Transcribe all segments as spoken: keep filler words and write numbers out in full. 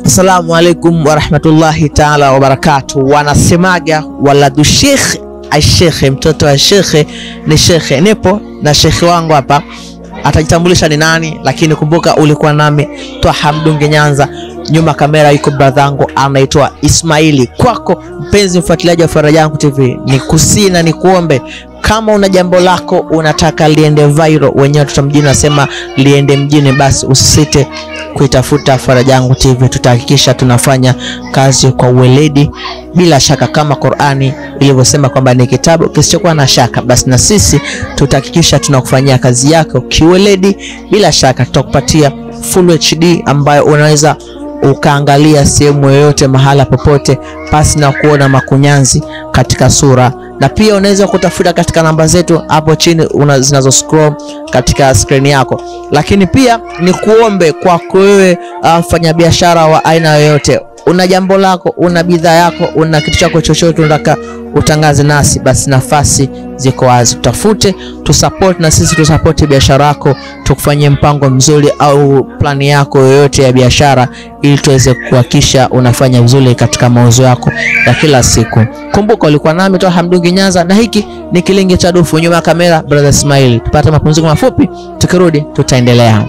Assalamu alaikum wa rahmatullahi ta'ala wa barakatuh. Wanasemaga waladu sheikh ashekhe, mtoto wa shekhe ni shekhe. Nipo na shekhe wangu hapa, atajitambulisha ni nani, lakini kumbuka ulikuwa nami Twaha Mdungi Nyanza. Nyuma kamera yuko brother yangu anaitwa Ismaili. Kwako mpenzi mfuatiliaji wa Faraja Yangu T V, ni kusina ni kuombe, kama una jambo lako unataka liende viral, wenyewe tutamjini nasema liende mjini, basi usisite kuitafuta Faraja Yangu T V. Tutahakikisha tunafanya kazi kwa uweledi, bila shaka kama Qur'ani ilivyosema kwamba ni kitabu kisichokuwa na shaka, basi na sisi tutahakikisha tunakufanyia kazi yako kiweledi. Bila shaka tutakupatia full H D ambayo unaweza ukaangalia sehemu yoyote mahala popote pasi na kuona makunyanzi katika sura. Na pia unaweza kutafuta katika namba zetu hapo chini zinazo scroll katika screen yako. Lakini pia ni kuombe kwa wewe mfanya uh, biashara wa aina yoyote, una jambo lako, una bidhaa yako, una kitu chako chochote unataka utangaze nasi, basi nafasi ziko wazi. Tutafute, tusupport na sisi tusupport biashara yako, tukufanyie mpango mzuri au plani yako yoyote ya biashara, ili tuweze kuhakikisha unafanya vizuri katika mauzo yako ya kila siku. Kumbuka ulikuwa nami Twaha Mdungi Nyanza, na hiki ni Kilingi cha Dufu. Nyuma kamera brother Ismail. Tupate mapumziko mafupi, tukirudi tutaendelea.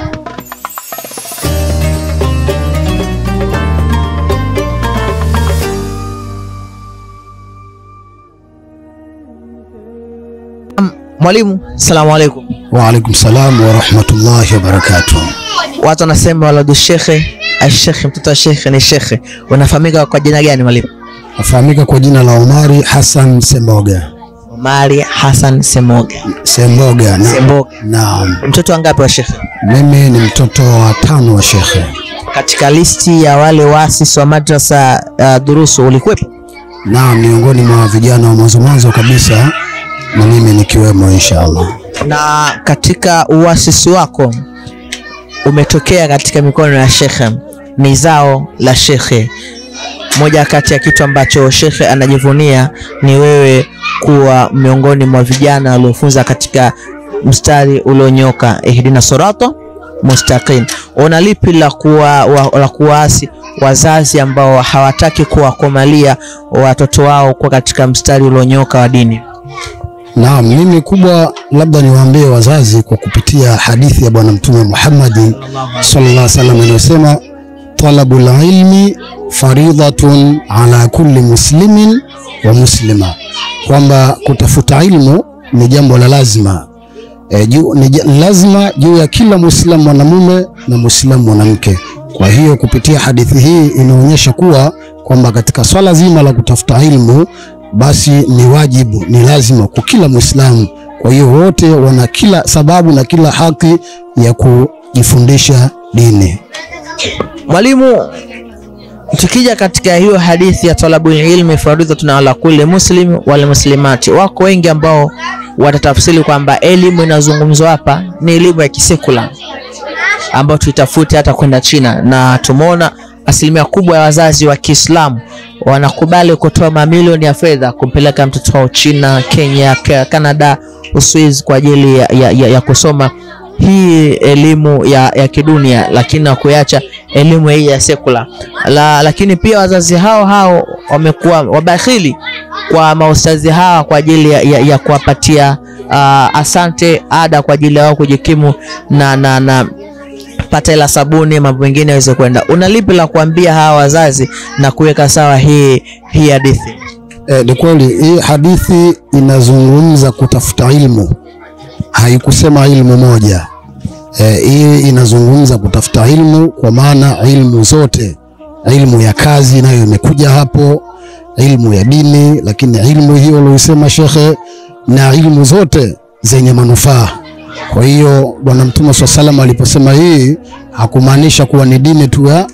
Mwalimu, salamu alaikum. Wa alaikum salam wa rahmatullahi wa barakatuh. Watu wanasema waladu shekhe ashekhe, mtoto wa shekhe ni shekhe. Unafahamika kwa jina gani mwalimu? Nafahamika kwa jina la Omari Hassan Semboga. Omari Hassan Semboga. Semboga. Na, Semboga. Naam. Mtoto wangapi wa shekhe? Mimi ni mtoto wa tano wa shekhe. Katika listi ya wale waasisi wa madrasa uh, durusu ulikuwepo? Naam, miongoni mwa vijana wa mwanzo mwanzo kabisa, na mimi nikiwemo inshallah. Na katika uasisi wako umetokea katika mikono ya shekhe, ni zao la shekhe. Moja kati ya kitu ambacho shekhe anajivunia ni wewe kuwa miongoni mwa vijana waliofunza katika mstari ulionyoka, ihdina sirata mustaqim. Una lipi la kuwa wa, la kuasi wazazi ambao hawataki kuwakomalia watoto wao kwa katika mstari ulionyoka wa dini? Naam, mimi kubwa labda niwaambie wazazi kwa kupitia hadithi ya Bwana Mtume Muhammad sallallahu alaihi wasallam anasema, talabul ilmi faridatun ala kulli muslimin wa muslima, kwamba kutafuta ilmu ni jambo la lazima e, ju, ni lazima juu ya kila muislamu mwanamume na muislamu mwanamke. Kwa hiyo kupitia hadithi hii inaonyesha kuwa kwamba katika swala zima la kutafuta ilmu, basi ni wajibu, ni lazima kwa kila muislamu. Kwa hiyo wote wana kila sababu na kila haki ya kujifundisha dini. Mwalimu, tukija katika hiyo hadithi ya talabu ilmi faridatun ala kulli muslim wal muslimati, wako wengi ambao watatafsiri kwamba elimu inazungumzwa hapa ni elimu ya kisekula ambayo tuitafute hata kwenda China, na tumeona asilimia kubwa ya wazazi wa Kiislamu wanakubali kutoa mamilioni ya fedha kumpeleka mtoto wao China, Kenya, Canada, Uswizi kwa ajili ya, ya, ya, ya kusoma hii elimu ya, ya kidunia, lakini na kuacha elimu hii ya sekula. La, lakini pia wazazi hao hao wamekuwa wabakhili kwa maustazi hawa kwa ajili ya, ya, ya kuwapatia uh, asante ada kwa ajili yao kujikimu na na na pata ila sabuni, mambo mengine yaweze kwenda. Unalipi la kuambia hawa wazazi na kuweka sawa hii hii hadithi? Eh, ni kweli hii hadithi inazungumza kutafuta ilmu, haikusema ilmu moja. Eh, hii inazungumza kutafuta ilmu kwa maana ilmu zote, ilmu ya kazi nayo imekuja hapo, ilmu ya dini, lakini ilmu hiyo aliyosema shekhe na ilmu zote zenye manufaa. Kwa hiyo Bwana Mtume sallallahu alaihi wasallam aliposema hii hakumaanisha kuwa ni dini tu ya,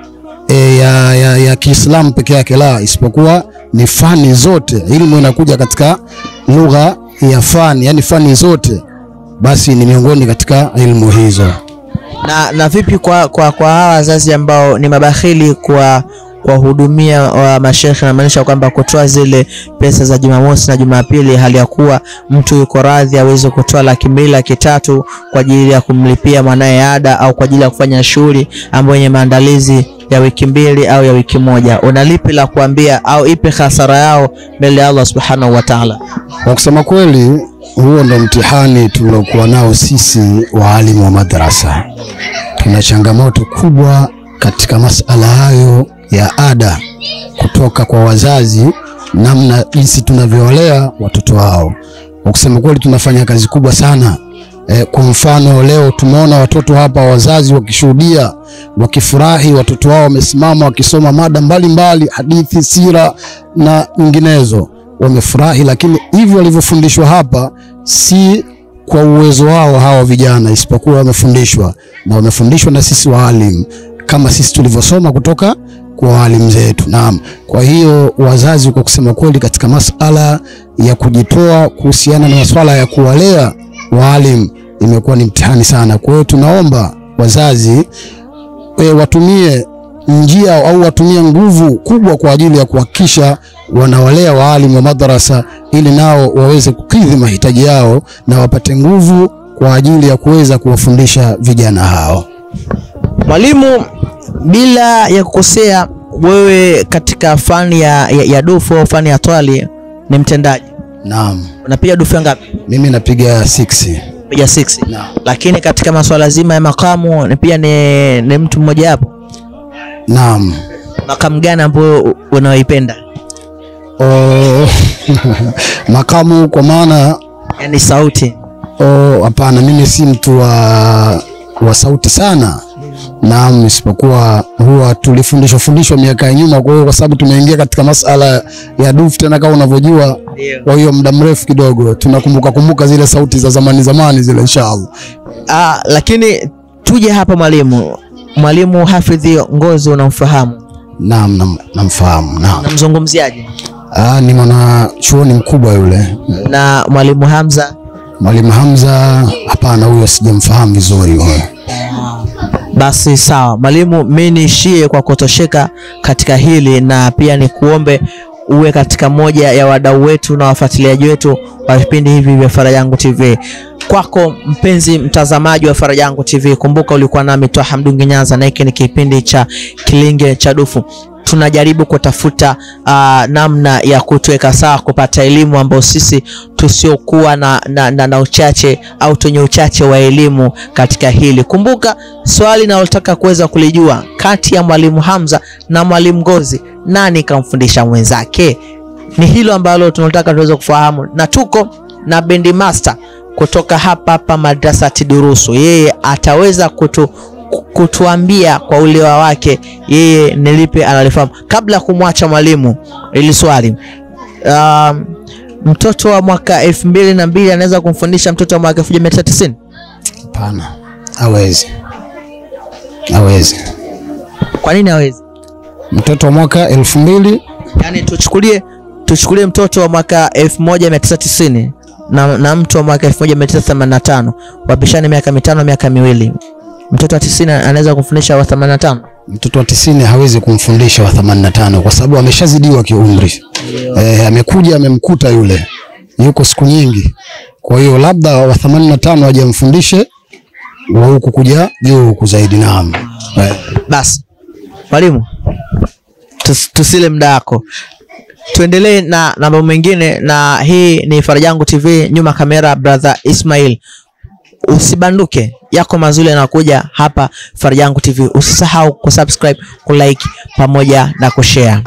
e, ya, ya, ya Kiislamu peke yake, la, isipokuwa ni fani zote. Elimu inakuja katika lugha ya fani, yani fani zote, basi ni miongoni katika elimu hizo. Na na vipi kwa kwa kwa hawa wazazi ambao ni mabakhili kwa kwa hudumia wa mashekhe, na maanisha kwamba kutoa zile pesa za Jumamosi na Jumapili, hali ya kuwa mtu yuko radhi aweze kutoa laki mbili laki tatu kwa ajili ya kumlipia mwanae ada au kwa ajili ya kufanya shughuli ambayo yenye maandalizi ya wiki mbili au ya wiki moja, unalipi la kuambia au ipi hasara yao mbele ya Allah subhanahu wa ta'ala? Kwa kusema kweli, huo ndo mtihani tuliokuwa nao sisi waalimu wa madrasa. Tuna changamoto kubwa katika masala hayo ya ada kutoka kwa wazazi, namna jinsi tunavyowalea watoto wao. Kwa kusema kweli, tunafanya kazi kubwa sana. E, kwa mfano leo tumeona watoto hapa, wazazi wakishuhudia, wakifurahi, watoto wao wamesimama wakisoma mada mbalimbali, hadithi, sira na nyinginezo, wamefurahi. Lakini hivyo walivyofundishwa hapa si kwa uwezo wao hawa vijana, isipokuwa wamefundishwa na wamefundishwa na sisi walimu, kama sisi tulivyosoma kutoka kwa walimu zetu. Naam. Kwa hiyo wazazi, kwa kusema kweli, katika masala ya kujitoa kuhusiana na masuala ya kuwalea walimu imekuwa ni mtihani sana. Kwa hiyo tunaomba wazazi e, watumie njia au watumie nguvu kubwa kwa ajili ya kuhakikisha wanawalea walimu wa madrasa, ili nao waweze kukidhi mahitaji yao na wapate nguvu kwa ajili ya kuweza kuwafundisha vijana hao. Mwalimu, bila ya kukosea, wewe katika fani ya, ya, ya dufu au fani ya twali ni mtendaji? Naam. Unapiga dufu ngapi? Mimi napiga six. Piga six. Naam. Lakini katika masuala zima ya makamu ni pia ni, ni mtu mmoja hapo? Naam. Makamu gani ambao unaoipenda? Oh, makamu kwa maana yani sauti? Oh, hapana, mimi si mtu wa, wa sauti sana. Naam, isipokuwa huwa tulifundishwa fundishwa miaka ya nyuma. Kwa hiyo kwa sababu tumeingia katika masala ya dufu tena kama unavyojua, kwa hiyo muda mrefu kidogo tunakumbuka kumbuka zile sauti za zamani zamani zile, inshallah. Ah, lakini tuje hapa mwalimu. Mwalimu Hafidhi Ngozi unamfahamu? Naam, namfahamu. Naam. Namzungumziaje? Ah, ni mwana chuoni mkubwa yule. Na mwalimu Hamza? Mwalimu Hamza hapana, huyo sijamfahamu vizuri huyo. Basi sawa mwalimu, mimi niishie kwa kutosheka katika hili, na pia ni kuombe uwe katika moja ya wadau wetu na wafuatiliaji wetu wa vipindi hivi vya Faraja Yangu T V. Kwako mpenzi mtazamaji wa Faraja Yangu T V, kumbuka ulikuwa nami Twaha Mdungi Nyanza, na hiki ni kipindi cha Kilinge cha Dufu. Tunajaribu kutafuta uh, namna ya kutuweka sawa, kupata elimu ambayo sisi tusiokuwa na, na, na, na uchache au tunye uchache wa elimu katika hili. Kumbuka swali na unataka kuweza kulijua, kati ya mwalimu Hamza na mwalimu Ngozi, nani kamfundisha mwenzake? Ni hilo ambalo tunataka tuweze kufahamu, na tuko na bendi master kutoka hapa hapa madrasa Tidurusu. Yeye ataweza kutu kutuambia kwa ulewa wake yeye nilipe analifahamu. Kabla kumwacha mwalimu, ili swali, um, mtoto wa mwaka elfu mbili na mbili anaweza kumfundisha mtoto wa mwaka elfu moja mia tisa tisini? Hapana, hawezi. Hawezi. Kwa nini hawezi? Mtoto wa mwaka elfu mbili, yani tuchukulie tuchukulie mtoto wa mwaka elfu moja mia tisa tisini na, na mtu wa mwaka elfu moja mia tisa themanini na tano, wapishane miaka mitano, miaka miwili. Mtoto wa tisini anaweza kumfundisha wa themanini na tano? Mtoto wa tisini hawezi kumfundisha wa themanini na tano kwa sababu ameshazidiwa kiumri. Eh, amekuja amemkuta yule yuko siku nyingi. Kwa hiyo labda wa themanini na tano aje mfundishe wa huku kuja juu huku zaidi. Naam. Eh. Basi mwalimu, tus, tusile muda wako, tuendelee na mambo mengine, na hii ni Faraja Yangu T V, nyuma kamera brother Ismail. Usibanduke, yako mazuri yanakuja hapa Faraja Yangu T V. Usisahau kusubscribe, kulike pamoja na kushare.